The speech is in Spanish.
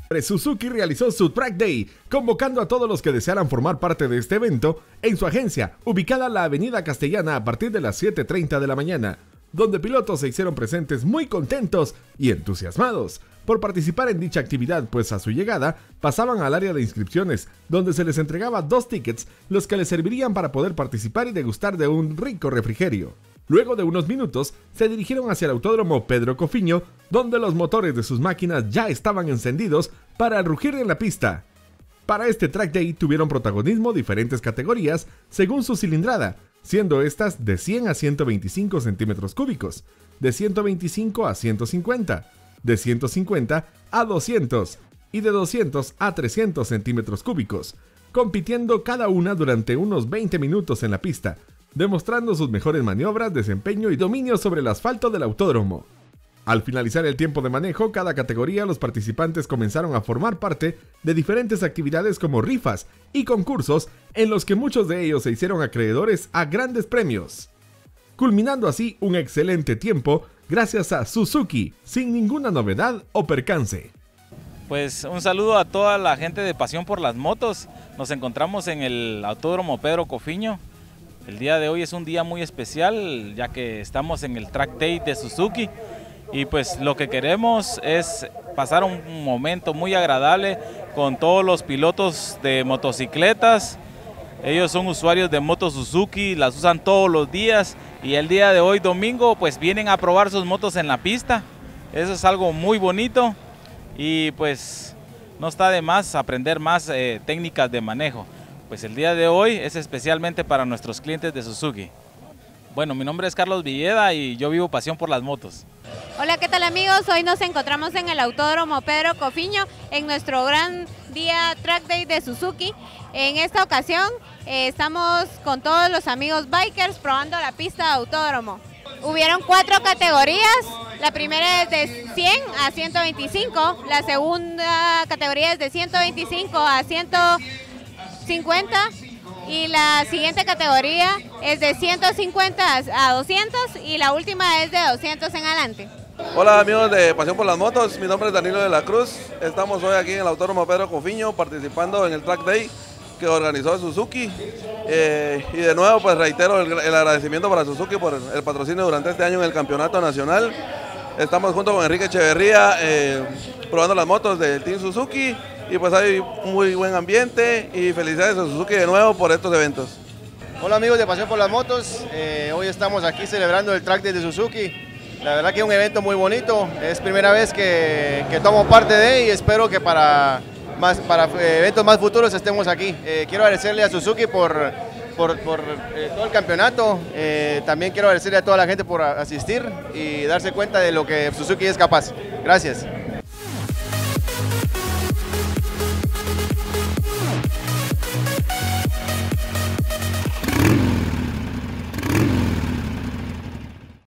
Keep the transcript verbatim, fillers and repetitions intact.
Suzuki realizó su Track Day, convocando a todos los que desearan formar parte de este evento en su agencia, ubicada en la Avenida Castellana a partir de las siete treinta de la mañana, donde pilotos se hicieron presentes muy contentos y entusiasmados por participar en dicha actividad, pues a su llegada pasaban al área de inscripciones, donde se les entregaba dos tickets, los que les servirían para poder participar y degustar de un rico refrigerio. Luego de unos minutos, se dirigieron hacia el Autódromo Pedro Cofiño, donde los motores de sus máquinas ya estaban encendidos para rugir en la pista. Para este Track Day tuvieron protagonismo diferentes categorías según su cilindrada, siendo estas de cien a ciento veinticinco centímetros cúbicos, de ciento veinticinco a ciento cincuenta, de ciento cincuenta a doscientos y de doscientos a trescientos centímetros cúbicos, compitiendo cada una durante unos veinte minutos en la pista, demostrando sus mejores maniobras, desempeño y dominio sobre el asfalto del autódromo. Al finalizar el tiempo de manejo, cada categoría los participantes comenzaron a formar parte de diferentes actividades como rifas y concursos en los que muchos de ellos se hicieron acreedores a grandes premios, culminando así un excelente tiempo gracias a Suzuki, sin ninguna novedad o percance. Pues un saludo a toda la gente de Pasión por las Motos. Nos encontramos en el Autódromo Pedro Cofiño. El día de hoy es un día muy especial, ya que estamos en el Track Day de Suzuki y pues lo que queremos es pasar un momento muy agradable con todos los pilotos de motocicletas. Ellos son usuarios de motos Suzuki, las usan todos los días y el día de hoy, domingo, pues vienen a probar sus motos en la pista. Eso es algo muy bonito y pues no está de más aprender más eh, técnicas de manejo. Pues el día de hoy es especialmente para nuestros clientes de Suzuki. Bueno, mi nombre es Carlos Villeda y yo vivo Pasión por las Motos. Hola, ¿qué tal amigos? Hoy nos encontramos en el Autódromo Pedro Cofiño en nuestro gran día Track Day de Suzuki. En esta ocasión eh, estamos con todos los amigos bikers probando la pista de autódromo. Hubieron cuatro categorías, la primera es de cien a ciento veinticinco, la segunda categoría es de ciento veinticinco a ciento cincuenta y la siguiente categoría es de ciento cincuenta a doscientos y la última es de doscientos en adelante. Hola amigos de Pasión por las Motos, mi nombre es Danilo de la Cruz. Estamos hoy aquí en el Autódromo Pedro Cofiño participando en el Track Day que organizó Suzuki eh, y de nuevo pues reitero el, el agradecimiento para Suzuki por el patrocinio durante este año en el campeonato nacional. Estamos junto con Enrique Echeverría eh, probando las motos del Team Suzuki y pues hay un muy buen ambiente y felicidades a Suzuki de nuevo por estos eventos. Hola amigos de Pasión por las Motos, eh, hoy estamos aquí celebrando el Track Day de Suzuki. La verdad que es un evento muy bonito, es primera vez que, que tomo parte de y espero que para, más, para eventos más futuros estemos aquí. Eh, quiero agradecerle a Suzuki por, por, por eh, todo el campeonato, eh, también quiero agradecerle a toda la gente por asistir y darse cuenta de lo que Suzuki es capaz. Gracias.